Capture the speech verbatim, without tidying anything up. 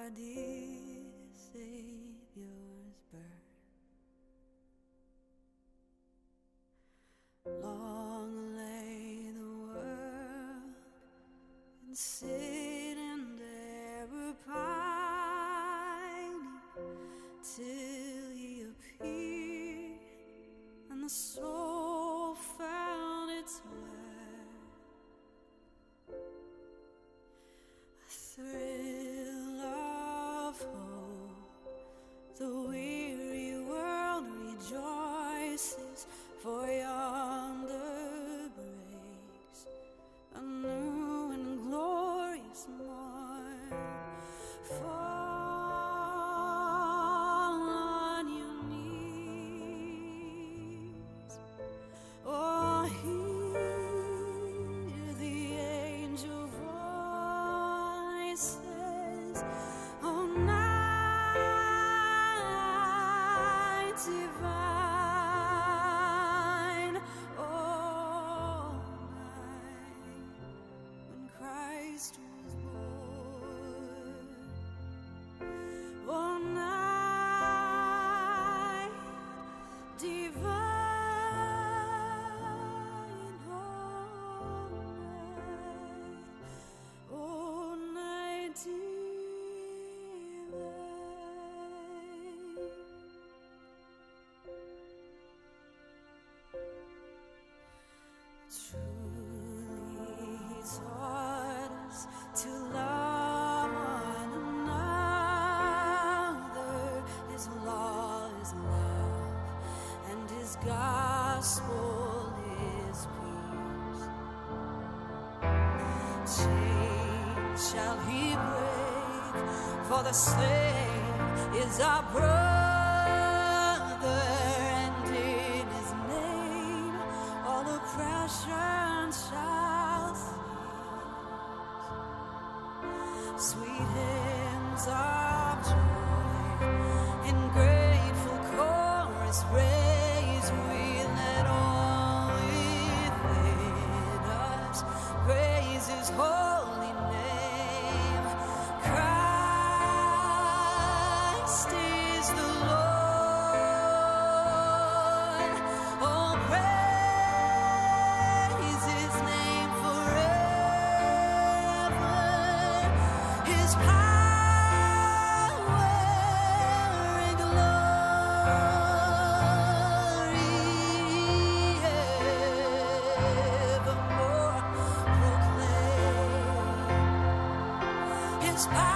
our dear Savior's birth. Long lay the world in sin and error pining, till He appeared and the soul found its worth. A thrill of hope, the weary world rejoices, for yonder breaks a new and glorious morn. Fall on your knees, oh, hear the angel voices, oh, night divine, oh, night when Christ was born, oh, night divine, oh, night, oh, night divine. Truly He taught us to love one another. His law is love, and His gospel is peace. Chains shall He break, for the slave is our brother, and in His name all oppression shall cease. Sweet hymns of joy in grateful chorus raise, we let all within us praise His holy name. Christ is the Lord. Oh, praise His name forever. His power and glory evermore proclaim. His power